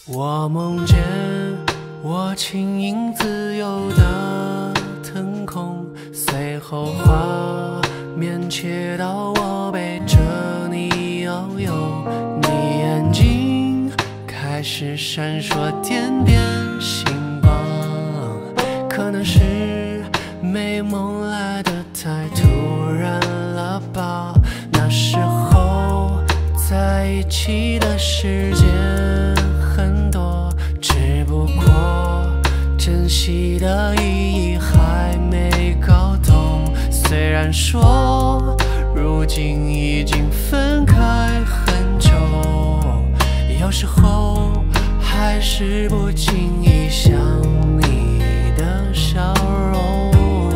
我梦见我轻盈自由的腾空，随后画面切到我背着你遨游，你眼睛开始闪烁点点星光，可能是美梦来得太突然了吧，那时候在一起的时间很多，只不过珍惜的意义还没搞懂。虽然说如今已经分开很久，有时候还是不经意想你的笑容。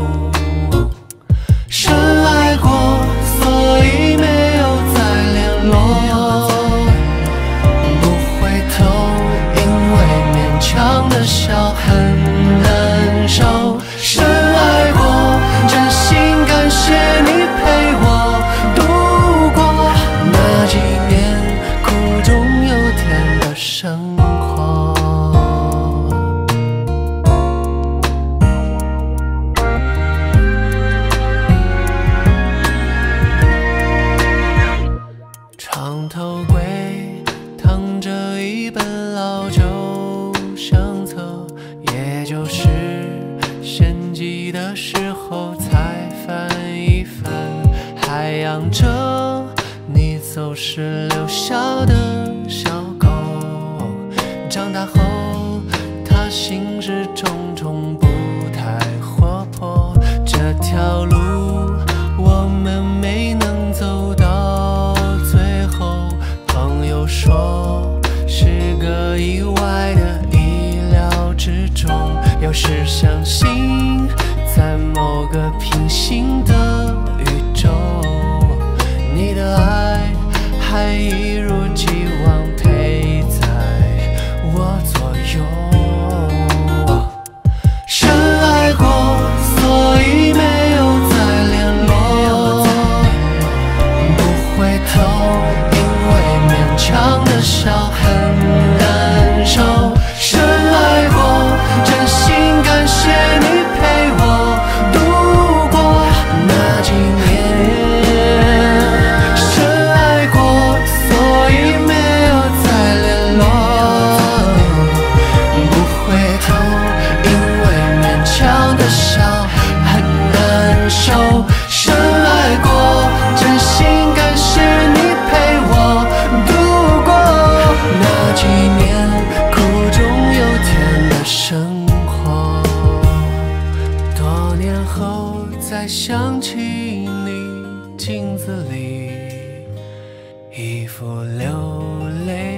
深爱过，所以没有再联络，不回头，因为勉强的笑很难受。深爱过，真心感谢你陪我度过那几年苦中有甜的生活。床头柜躺着一本老旧相册，也就是献祭的时候才翻一翻，还养着你走时留下的小狗。长大后它行事种种不太活泼，这条路我们没能走到最后，朋友说是个意外的意料之中，有时相信在某个平行的宇宙，你的爱还一如既往陪在我左右。深爱过，所以没有再联络，不回头，因为勉强的笑很难受。深爱过，真心感谢你陪我度过那几年。深爱过，所以没有再联络，不回头，因为勉强的笑很难受。深爱过，真心感谢你陪我度过那几年苦中有甜的生活。多年后再想起你，镜子里一副流泪